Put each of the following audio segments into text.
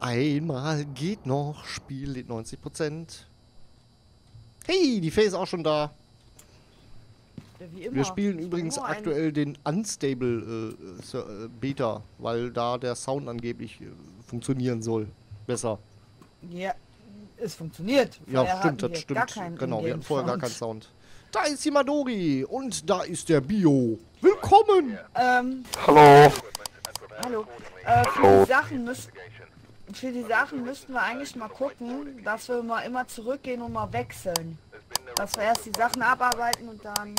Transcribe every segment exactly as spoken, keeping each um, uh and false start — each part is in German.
Einmal geht noch. Spiel lädt neunzig Prozent. Hey, die Faye ist auch schon da. Ja, wie immer. Wir spielen übrigens Nur ein- aktuell den Unstable äh, Ser- äh, Beta, weil da der Sound angeblich äh, funktionieren soll. Besser. Ja, es funktioniert. Ja, Vorher stimmt, hatten das wir Gar stimmt. keinen Genau, wir hatten vorher gar keinen Ingame-Sound. Sound. Da ist die Madori und da ist der Bio. Willkommen! Ähm, Hallo. hallo. Äh, für die Sachen müssen... Für die Sachen müssten wir eigentlich mal gucken, dass wir mal immer zurückgehen und mal wechseln. Dass wir erst die Sachen abarbeiten und dann...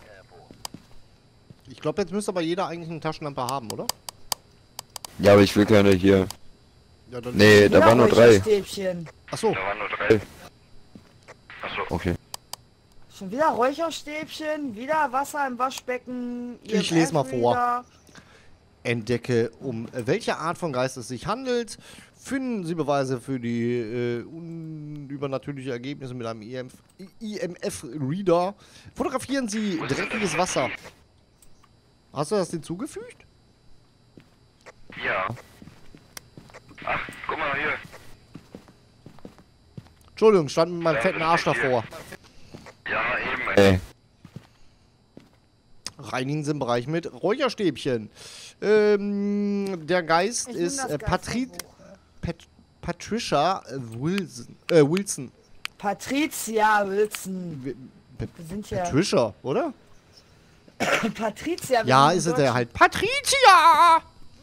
Ich glaube, jetzt müsste aber jeder eigentlich eine Taschenlampe haben, oder? Ja, aber ich will keine hier. Ja, dann Nee, da Ja, waren nur drei. Räucherstäbchen. Achso, Da waren nur drei. Achso. Okay. Schon wieder Räucherstäbchen, wieder Wasser im Waschbecken. Ich lese mal vor. E M F-Reader. entdecke, um welche Art von Geist es sich handelt. Finden Sie Beweise für die äh, unübernatürliche Ergebnisse mit einem I M F-Reader. Fotografieren Sie dreckiges Wasser. Hast du das hinzugefügt? Ja. Ach, guck mal hier. Entschuldigung, stand mit meinem fetten Arsch davor. Ja, eben, ey. Reinigen Sie im Bereich mit Räucherstäbchen. Ähm, der Geist Ich nehm ist das äh, Patri Geisterbuch. Pat Patricia äh, Wilson. Äh, Wilson. Patricia Wilson. Wir- Pa- Wir sind ja... Patricia, oder? Patricia Ja, wir ist sind es der Deutsche. halt. Patricia!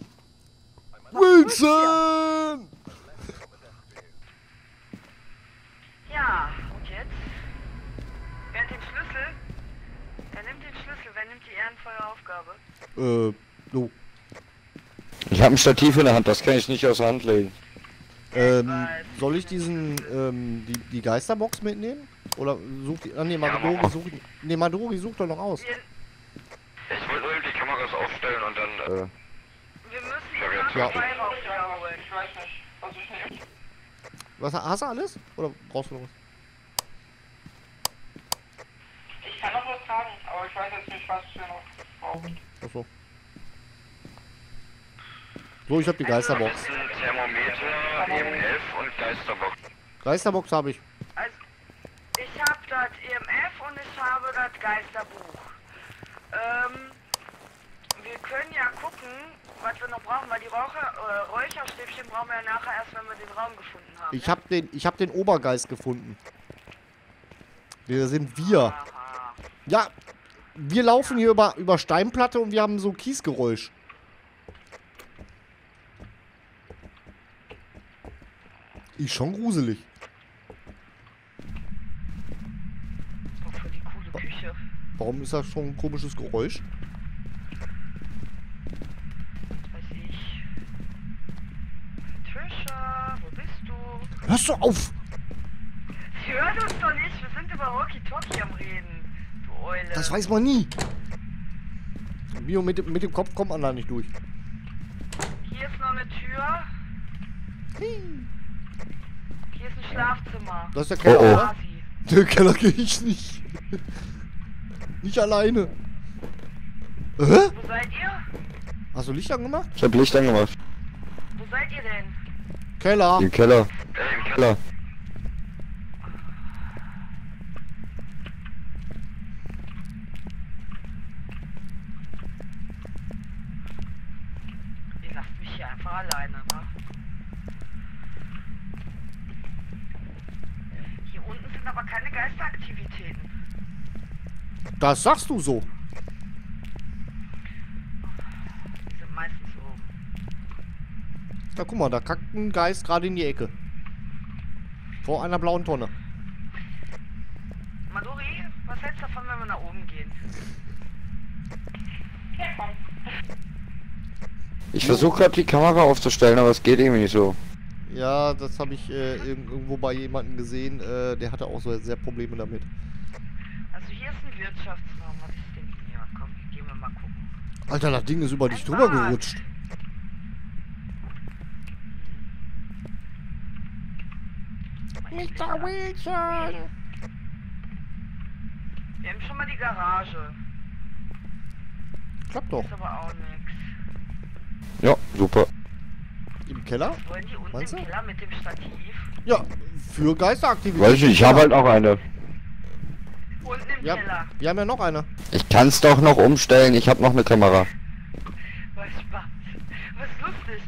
Wilson! Ja, und jetzt? Wer hat den Schlüssel? Wer nimmt den Schlüssel? Wer nimmt die ehrenvolle Aufgabe? Äh, du. Ich habe ein Stativ in der Hand, das kann ich nicht aus der Hand legen. Ähm, soll ich diesen, ähm, die, die Geisterbox mitnehmen? Oder sucht die. Ah, ne, Madori mach. sucht. Ne, Madori sucht doch noch aus. Wir, Ich wollte nur die Kameras aufstellen und dann, äh... wir müssen Ja, die wir- Karte ja. zwei rausholen. Ich weiß nicht, was ich nicht. Was, hast du alles? Oder brauchst du noch was? Ich kann noch was sagen, aber ich weiß jetzt nicht, was wir noch brauchen. Achso. So, ich hab die Geisterbox. Thermometer, E M F und Geisterbox. Geisterbox habe ich. Also, ich habe das E M F und ich habe das Geisterbuch. Ähm, wir können ja gucken, was wir noch brauchen, weil die Raucher, äh, Räucherstäbchen brauchen wir ja nachher erst, wenn wir den Raum gefunden haben. Ich hab den, ich hab den Obergeist gefunden. Wir sind wir. Aha. Ja, wir laufen hier über, über Steinplatte und wir haben so Kiesgeräusch. Ist schon gruselig. Oh, für die coole Küche. Warum ist das schon ein komisches Geräusch? Weiß ich. Trisha, wo bist du? Hörst du auf! Sie hört uns doch nicht, wir sind über Rocky Talkie am Reden. Du Eule. Das weiß man nie. Bio, mit, dem- mit dem Kopf kommt man da nicht durch. Hier ist noch eine Tür. Hier ist ein Schlafzimmer. Das ist der Keller, Oh, oh. oder? Quasi. Der Keller gehe ich nicht. Nicht alleine. Hä? Wo seid ihr? Hast du Licht angemacht? Ich hab Licht angemacht. Wo seid ihr denn? Keller. Im Keller. Im Keller. Ihr lasst mich hier einfach alleine, wa? Hier unten sind aber keine Geisteraktivitäten. Das sagst du so. Die sind meistens oben. Da guck mal, da kackt ein Geist gerade in die Ecke. Vor einer blauen Tonne. Maduri, was hältst du davon, wenn wir nach oben gehen? Ja, komm. Ich versuche gerade die Kamera aufzustellen, aber es geht irgendwie nicht so. Ja, das habe ich äh, irg- irgendwo bei jemandem gesehen. Äh, der hatte auch so sehr Probleme damit. Also hier ist ein Wirtschaftsraum. Was ist denn hier? Komm, gehen wir mal gucken. Alter, das Ding ist über dich Ein drüber Bad. gerutscht. Mister Wilson! Wir haben schon mal die Garage. Klappt doch. Ist aber auch nix. Ja, super. Im Keller? Wollen die unten Meinst im du? Keller mit dem Stativ? Ja, für Geisteraktivitäten. Weiß ich nicht, ich habe halt auch eine. Unten im Ja, Keller. wir haben ja noch eine. Ich kann's doch noch umstellen, ich habe noch eine Kamera. Was Spaß. Was lustig.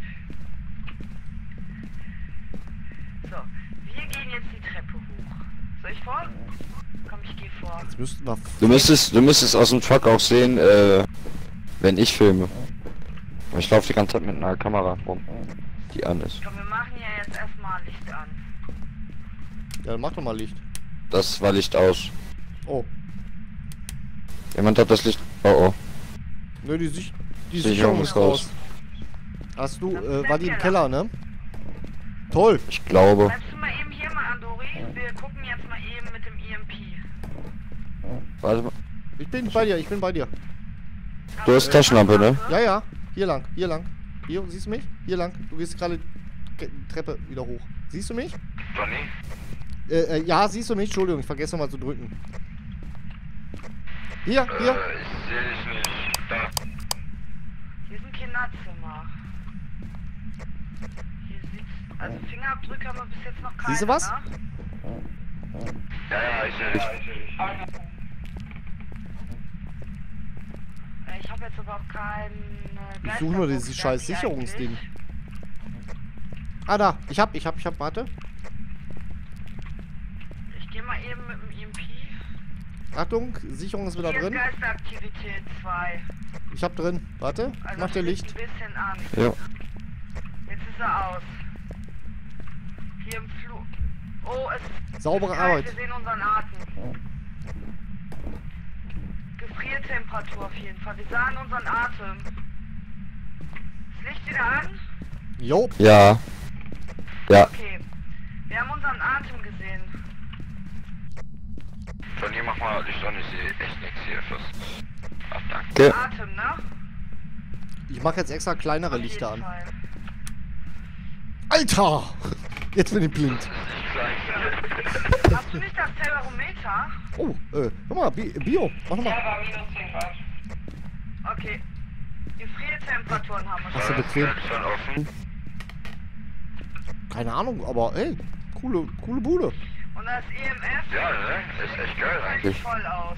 So, wir gehen jetzt die Treppe hoch. Soll ich vor? Komm, ich gehe vor. Jetzt müssten wir... Du müsstest, du müsstest aus dem Truck auch sehen, äh, wenn ich filme. Ich laufe die ganze Zeit mit einer Kamera rum, die an ist. Komm, wir machen hier jetzt erstmal Licht an. Ja, dann mach doch mal Licht. Das war Licht aus. Oh. Jemand hat das Licht... Oh oh. Nö, die, Sich die Sicherung Sicherung ist ist raus. Hast du, äh, war die im Keller, ne? Toll. Ich glaube. Bleibst du mal eben hier mal, Andori? Wir gucken jetzt mal eben mit dem E M P. Warte mal. Ich bin bei dir, ich bin bei dir. Du hast Taschenlampe, ne? Ja, ja. Hier lang, hier lang. Hier, siehst du mich? Hier lang. Du gehst gerade die Treppe wieder hoch. Siehst du mich? Johnny? Äh, äh, ja, siehst du mich? Entschuldigung, ich vergesse nochmal zu drücken. Hier, hier. ich sehe dich nicht. Da. Hier ist ein Kinderzimmer. Hier sieht's... Also Fingerabdrücke haben wir bis jetzt noch keine, Siehst du was? Ne? Ja, ja, ich sehe dich. Äh, Ich habe jetzt aber auch kein... Äh, Ich suche nur dieses scheiß Sicherungsding. Ah, da. Ich hab, ich hab, ich hab, warte. Ich gehe mal eben mit dem E M P. Achtung, Sicherung ist wieder Hier drin. ist Geisteraktivität zwei. Ich hab drin. Warte, ich Also mach dir schlägt Licht. ein bisschen an. Ja. Jetzt ist er aus. Hier im Flur. Oh, es ist Saubere kalt, Arbeit. wir sehen unseren Atem. Gefriertemperatur auf jeden Fall. Wir sahen unseren Atem. Das Licht wieder an? Jo. Ja. Ja. Okay. Wir haben unseren Atem gesehen. Johnny, mach mal Licht an, ich sehe echt nichts hier fast. Ach, danke. Atem, ne? Ich mache jetzt extra kleinere Auf Lichter jeden an. Fall. Alter! Jetzt bin ich blind. Hast du nicht das Thermometer? Oh, äh, guck mal, Bi Bio. Mach nochmal. war minus zehn Grad. Okay. Gefriertemperaturen haben wir Hast schon. du bequem? Schon offen? Keine Ahnung, aber ey, coole, coole Bude. Und das E M F Ja, ne? Ist echt geil sieht eigentlich. voll aus.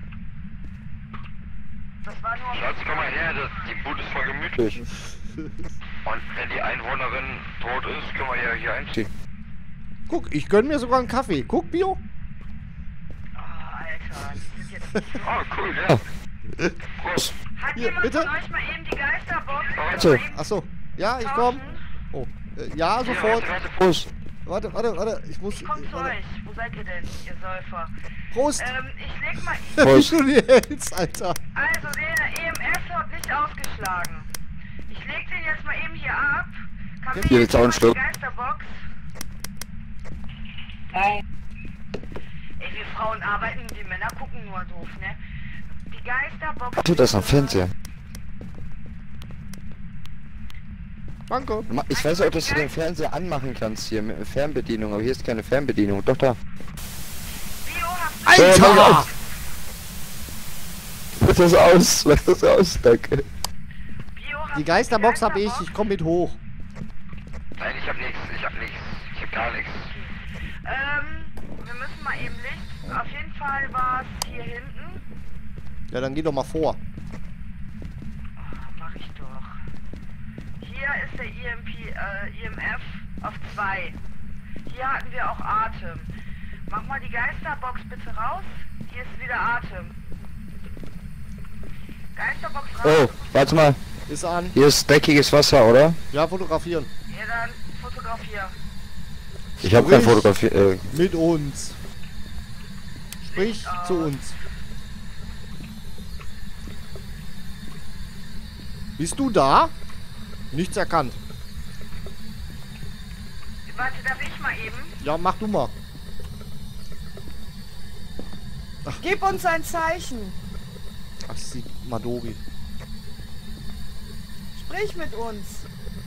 Das war nur... Schatz, komm mal her, das, die Bude ist voll gemütlich. Und wenn die Einwohnerin tot ist, können wir ja hier einziehen. Guck, ich gönn mir sogar einen Kaffee. Guck, Bio. Oh, Alter, die sind jetzt nicht... Oh, cool, ja. Prost. Hat Hier, jemand bitte? von euch mal eben die Geisterbox? Warte. Mal eben Achso. Ja, ich komm. tauschen? Oh, äh, ja, sofort. Prost. Warte, warte, warte. Ich muss. Ich komm zu warte. euch. Wo seid ihr denn, ihr Säufer? Prost. Ähm, ich leg mal... Wie Prost. du die hältst, Alter. Also, der E M F hat nicht ausgeschlagen. Ich leg den jetzt mal eben hier ab. Kann mir Hier, jetzt jetzt auch ein jemand Schluck. die Geisterbox? Nein. Ey, wir Frauen arbeiten, die Männer gucken nur doof, ne? Die Geisterbox... Tut das am Fernseher? Danke. Ich weiß auch, dass du den Fernseher anmachen kannst hier mit Fernbedienung, aber hier ist keine Fernbedienung. Doch da. Bio habt Alter! Mach das aus, mach das aus, danke. Bio habt Die Geisterbox die hab ich. Geisterbox? Ich komm mit hoch. Nein, ich hab nichts, ich hab nichts, ich hab gar nichts. Ähm, wir müssen mal eben Licht. Auf jeden Fall war es hier hinten. Ja, dann geh doch mal vor. Oh, mach ich doch. Hier ist der E M P, äh, E M F auf zwei. Hier hatten wir auch Atem. Mach mal die Geisterbox bitte raus. Hier ist wieder Atem. Geisterbox raus. Oh, warte mal, Ist an. hier ist dreckiges Wasser, oder? Ja, fotografieren. Ja, dann fotografier. Ich hab kein Sprich. Fotografie, äh, Mit uns. Sprich zu uns. Bist du da? Nichts erkannt. Warte, darf ich mal eben? Ja, mach du mal. Gib uns ein Zeichen. Ach, sie Madori. Sprich mit uns.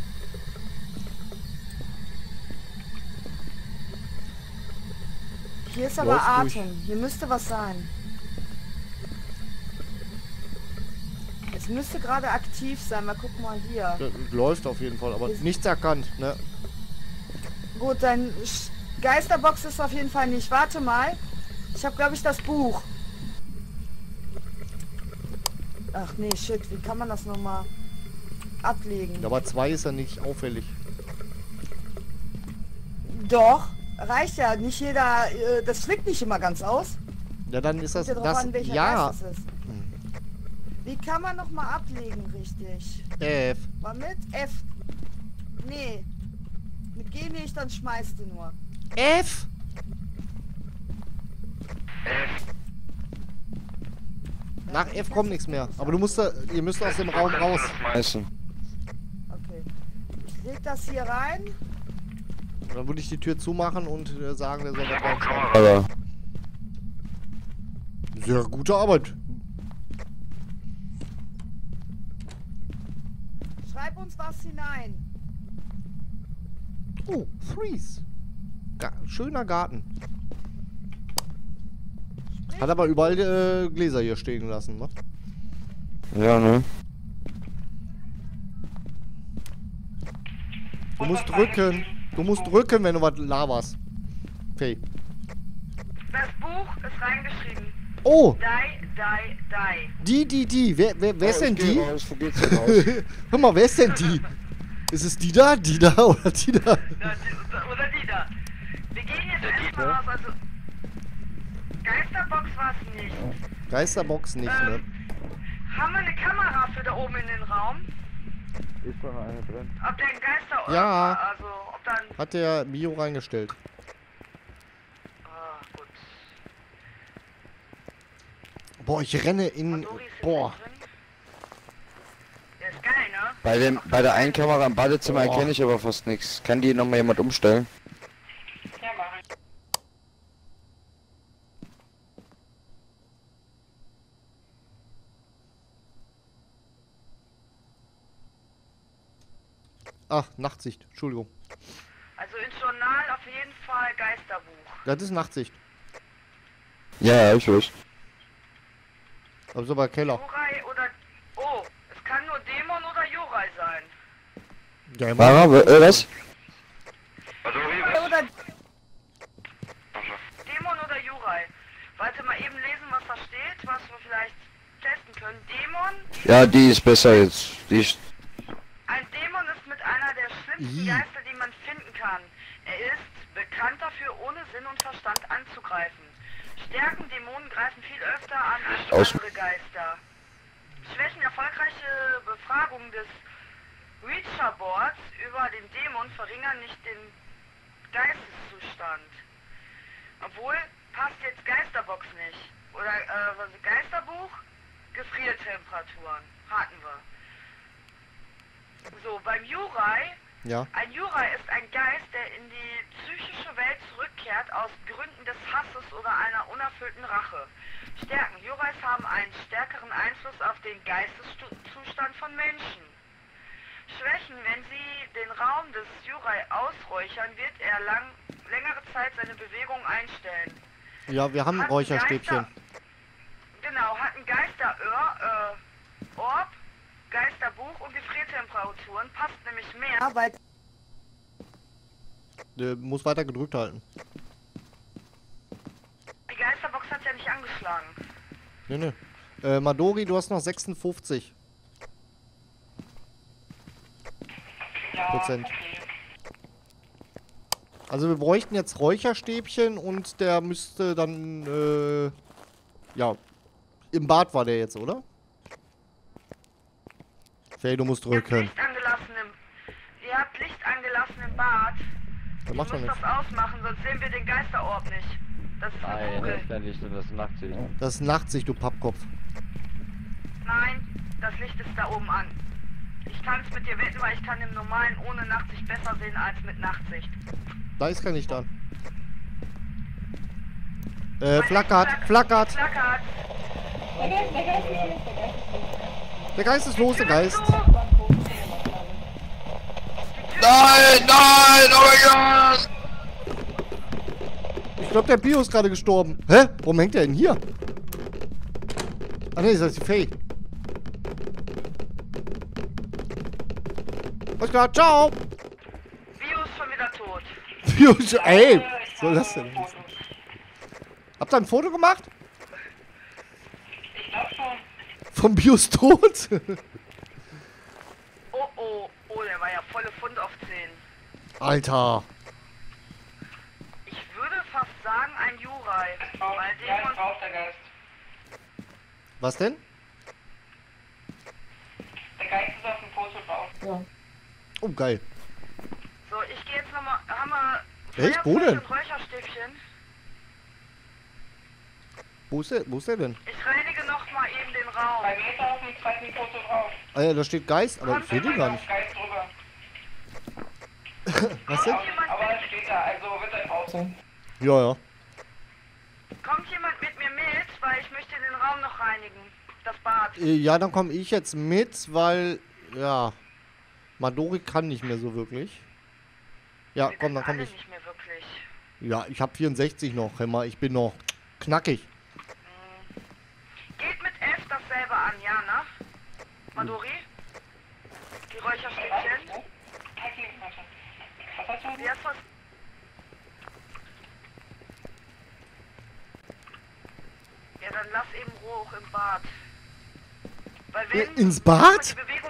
Hier ist aber Läuft durch. Atem. Hier müsste was sein. Es Es müsste gerade aktiv sein. Mal gucken mal hier. Das läuft auf jeden Fall, aber nichts erkannt, ne? Gut, dein Sch- Geisterbox ist auf jeden Fall nicht. Warte mal. Ich habe, glaube ich, das Buch. Ach nee, shit. Wie kann man das nochmal ablegen? Aber zwei ist ja nicht auffällig. Doch. Reicht ja. Nicht jeder... Äh, das flickt nicht immer ganz aus. Ja, dann ist das... Kommt ja drauf das an, welcher ja. Geist es ist. Wie kann man nochmal ablegen, richtig? F. War mit F. Nee. Mit G nicht, dann schmeißt du nur. F. Nach F kommt nichts mehr. Aber du musst da, ihr müsst aus dem Raum raus. Schmeißen. Okay. Ich leg das hier rein. Dann würde ich die Tür zumachen und äh, sagen, der soll da reinkommen. Aber Sehr gute Arbeit. Schreib uns was hinein. Oh, Freeze. Ga schöner Garten. Sprich. Hat aber überall äh, Gläser hier stehen lassen, ne? ja, ne? Du musst drücken. Du musst drücken, wenn du was laberst. Okay. Das Buch ist reingeschrieben. Oh, Die, die, die. die, die, die. Wer, wer, wer ist denn die? Raus, wo geht's denn raus? Hör mal, wer ist denn die? Ist es die da, die da oder die da? Na, die- Oder die da. Wir gehen jetzt erstmal raus, also... Geisterbox war es nicht. Geisterbox nicht, ne? Ähm, haben wir eine Kamera für da oben in den Raum? Ist doch noch eine drin. Ob der ein Geister... Ja. Also, ob da ein... Hat der Bio reingestellt. Ah, gut. Boah, ich renne in... Dori ist jetzt Boah. drin. Der ist geil, ne? Bei, dem, bei der einen Kamera im Badezimmer Boah. erkenne ich aber fast nichts. Kann die nochmal jemand umstellen? Ja, mach ich. Ach, Nachtsicht. Entschuldigung. Also ins Journal auf jeden Fall Geisterbuch. Das ist Nachtsicht. Ja, ja, ich weiß. Das ist aber Keller. Jurai oder... Oh, es kann nur Dämon oder Jurai sein. Ja, immer. Mara, w- äh, was? Oder Dämon oder Jurai? Warte mal eben lesen, was da steht, was wir vielleicht testen können. Dämon? Ja, die ist besser jetzt. Die ist... Ein Dämon ist mit einer der schlimmsten Ih. Geister, die man finden kann. Er ist bekannt dafür, ohne Sinn und Verstand anzugreifen. Stärken Dämonen greifen viel öfter an als Aus- andere Geister. Schwächen erfolgreiche Befragungen des Reacher-Boards über den Dämon verringern nicht den Geisteszustand. Obwohl, passt jetzt Geisterbox nicht. Oder, äh, was ist Geisterbuch? Gefriertemperaturen. Raten wir. So, beim Jurai. Ja. Ein Jurai ist ein Geist, der in die psychische Welt zurückkehrt aus Gründen des Hasses oder einer unerfüllten Rache. Stärken. Jurais haben einen stärkeren Einfluss auf den Geisteszustand von Menschen. Schwächen. Wenn sie den Raum des Jurai ausräuchern, wird er lang, längere Zeit seine Bewegung einstellen. Ja, wir haben Hat ein Räucherstäbchen. Geister- Genau, hat ein Geisteröhr, äh, Orb, Geisterbuch und Gefriertemperaturen, passt nämlich mehr. Arbeit. Der muss weiter gedrückt halten. Die Geisterbox hat ja nicht angeschlagen. Ne, ne. Äh, Madori, du hast noch sechsundfünfzig Prozent. Also wir bräuchten jetzt Räucherstäbchen und der müsste dann, äh, ja, im Bad war der jetzt, oder? Faye, du musst Ihr habt drücken. Licht angelassen im, ihr habt Licht angelassen im Bad. Das Ihr macht doch müsst nichts. das ausmachen, sonst sehen wir den Geisterorb nicht. Das ist eine Kugel. ja nicht, das ist Nachtsicht. Das ist Nachtsicht, du Pappkopf. Nein, das Licht ist da oben an. Ich kann es mit dir wetten, weil ich kann im Normalen ohne Nachtsicht besser sehen als mit Nachtsicht. Da ist kein Licht an. Äh, flackert, flackert. Flackert. Der Geist ist los, der Geist. Nein, nein, oh mein Gott! Ich glaube, der Bio ist gerade gestorben. Hä? Warum hängt der denn hier? Ah ne, das ist die Faye. klar, ciao. Bio ist schon wieder tot. Bios, ey, was soll das denn? Habt ihr ein Foto gemacht? Ich glaube schon. Vom Bios tot? Oh, oh, oh, der war ja volle Pfund auf zehn. Alter. Ich würde fast sagen, ein Jurai. Weil Ja, Dämon... ich brauch der Geist. Was denn? Der Geist ist auf dem Foto drauf. Oh, geil. So, ich gehe jetzt nochmal... Haben wir... Echt? Wo denn? und Räucherstäbchen? Wo ist der, wo ist der denn? Ich reinige nochmal eben den Raum. Bei mir ist er auf dem zweiten Foto drauf. Ah ja, da steht Geist, aber ich sehe den gar nicht. Geist drüber. Was denn? Jemand Aber mit, es steht da, also wird er draußen. Ja, ja. kommt jemand mit mir mit, weil ich möchte den Raum noch reinigen. Das Bad. Äh, Ja, dann komme ich jetzt mit, weil, ja, Madori kann nicht mehr so wirklich. Ja, Wir komm, dann können komme alle ich. nicht mehr wirklich. Ja, ich habe vierundsechzig noch, Hämmer. Ich bin noch knackig. Geht mit F dasselbe an, ja, ne? Madori? Die Räucherstäbchen? Was hast du? Wie hast du was? Ja, dann lass eben hoch im Bad. Weil wenn... Äh, ins Bad? Die Bewegung...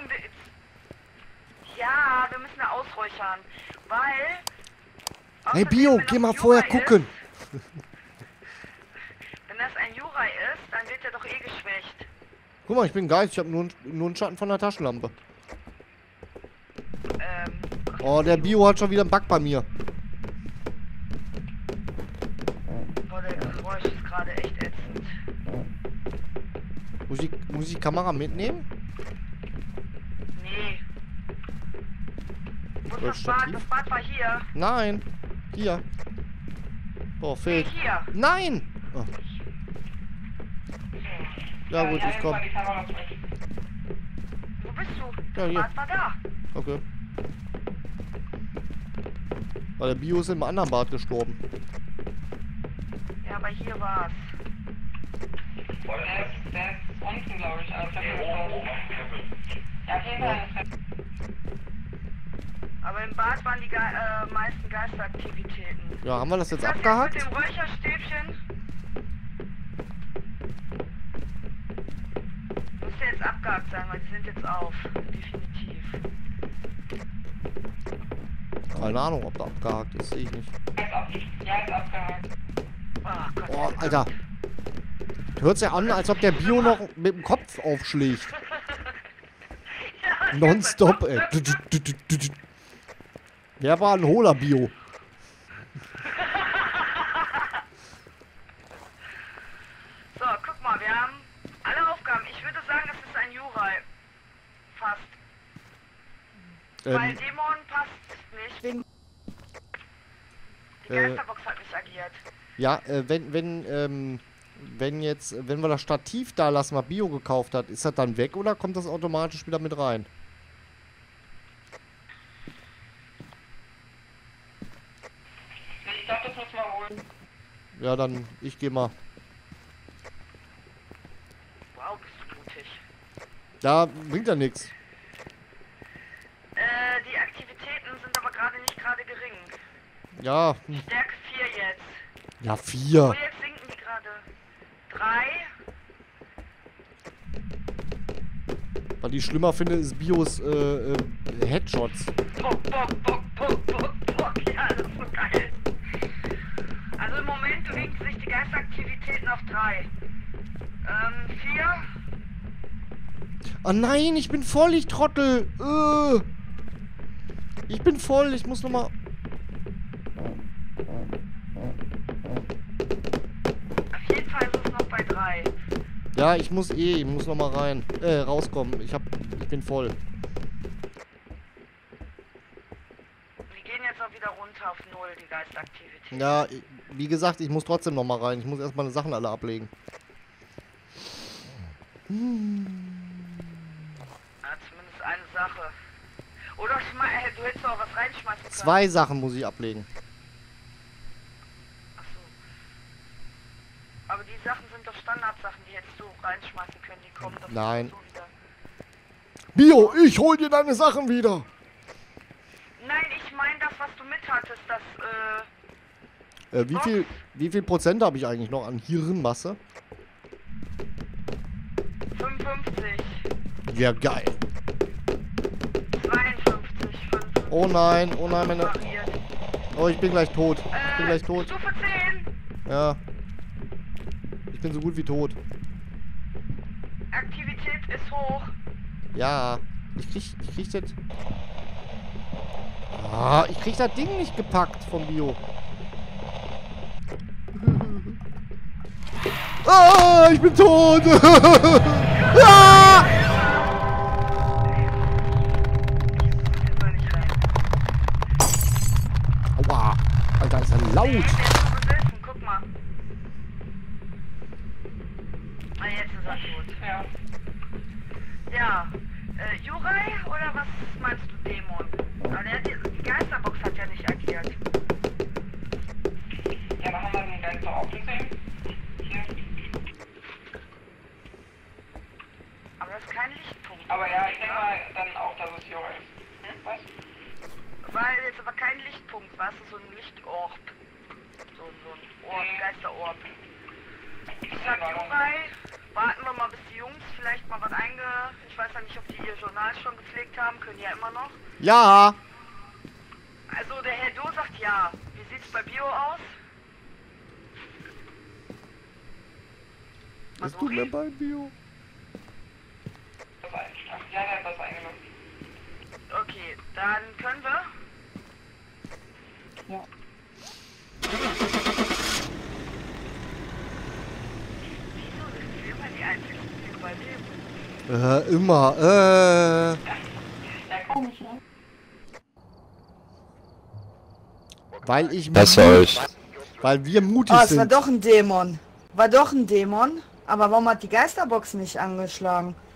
Ja, wir müssen da ausräuchern. Weil... Hey außerdem, Bio, wenn geh das mal ein vorher Jurai gucken. Ist, wenn das ein Jurai ist, dann wird er doch eh geschwächt. Guck mal, ich bin Geist. Ich habe nur, n- nur einen Schatten von der Taschenlampe. Ähm... Oh, der Bio hat schon wieder einen Bug bei mir. Boah, der Geräusch ist gerade echt ätzend. Muss ich, muss ich die Kamera mitnehmen? Nee. Wo ist Oder das Bad? Stativ? Das Bad war hier. Nein. Hier. Oh, Nee, fehlt. hier. Nein! Oh. Ja gut, ich komm. Die Kamera zurück. Wo bist du? Ja, Das hier. Bad war da. Okay. Weil der Bio ist im anderen Bad gestorben. Ja, aber hier war's. Der ist, der ist unten, glaube ich, an der Treppe. Ja, auf jeden Fall eine Treppe. Aber im Bad waren die Ge äh, meisten Geisteraktivitäten. Ja, haben wir das jetzt Das abgehakt? Jetzt mit dem Räucherstäbchen. Müsste jetzt abgehakt sein, weil die sind jetzt auf. Definitiv. Keine Ahnung, ob der abgehakt ist, sehe ich nicht. Er ist ab. Ja, ist abgehakt. Oh Gott. Oh, Alter. Hört sich an, als ob der Bio noch mit dem Kopf aufschlägt. Ja, Nonstop, ey. Der war ein hohler Bio. So, guck mal, wir haben alle Aufgaben. Ich würde sagen, es ist ein Jurai. Fast. Weil Ähm, Dämon passt nicht. Wegen- Die Äh, Geisterbox hat nicht agiert. ja, äh, wenn, wenn, ähm, wenn jetzt, wenn wir das Stativ da lassen, was Bio gekauft hat, ist das dann weg oder kommt das automatisch wieder mit rein? Ich glaube, das muss man holen. Ja, dann, ich geh mal. Wow, bist du mutig. Da bringt ja nichts. Äh, die Aktivitäten sind aber gerade nicht gerade gering. Ja, hm. Stärke vier jetzt. ja, Oh, vier. jetzt sinken die gerade. drei. Was ich schlimmer finde, ist Bios, äh, äh, Headshots. Bock, bock, bock, bock, bock, bock. Ja, das ist so geil. Also im Moment bewegen sich die Geistaktivitäten auf drei. Ähm, vier. Ah nein, ich bin voll, ich Trottel. Äh. Ich bin voll, ich muss nochmal... Auf jeden Fall ist es noch bei drei. Ja, ich muss eh, ich muss nochmal rein. Äh, rauskommen. Ich hab, ich bin voll. Wir gehen jetzt auch wieder runter auf null, die Geistaktivität. Ja, ich- wie gesagt, ich muss trotzdem nochmal rein. Ich muss erst meine Sachen alle ablegen. Ja, zumindest eine Sache. Oder schme äh, du hättest auch was reinschmeißen können. Zwei Sachen muss ich ablegen. Achso. Aber die Sachen sind doch Standardsachen, die hättest du reinschmeißen können, die kommen doch Nein. so wieder. Bio, ich hol dir deine Sachen wieder. Nein, ich meine das, was du mit hattest, das, äh... Äh, wie viel, wie viel Prozent habe ich eigentlich noch an Hirnmasse? fünfundfünfzig. Ja, geil. zweiundfünfzig, fünfundfünfzig. Oh nein, oh nein, meine... Variiert. Oh, ich bin gleich tot. Ich bin Äh, gleich tot. Stufe zehn. Ja. Ich bin so gut wie tot. Aktivität ist hoch. Ja. Ich krieg, ich krieg das... Ah, ich krieg das Ding nicht gepackt vom Bio. Ah, ich bin tot! Ah! Soll nicht rein. Aua. Alter, ist ja laut. Nee, der ist so besessen, guck mal. Ah, jetzt ist er tot. Ja. Ja. Äh, Jurei oder was meinst du, Dämon? Aber der hat die, die Geisterbox hat ja nicht agiert. Ja, da haben wir den Geister auch gesehen. Hier. Aber das ist kein Lichtpunkt. Aber ja, ich denke mal dann auch, dass es Jura ist. Hm? Was? Weil jetzt aber kein Lichtpunkt, weißt du, so ein Lichtorb. So, so ein Orb, Nee. Geisterorb. Ich sag Jurei, warten wir mal bis die Jungs vielleicht mal was einge... Ich weiß ja nicht, ob die ihr Journal schon gepflegt haben, können ja immer noch. Ja. Also der Herr Do sagt ja. Wie sieht's bei Bio aus? Was tut mir beim Bio? Das ein. Ach, ja, der hat das eingeloggt. Okay, dann können wir. Ja. Wieso sind wir immer die Einzigen, die überleben? Äh, immer. Äh. Ja, komisch, ne? Weil ich... Besser euch. Weil wir mutig Oh, es war sind. doch ein Dämon. War doch ein Dämon. Aber warum hat die Geisterbox nicht angeschlagen?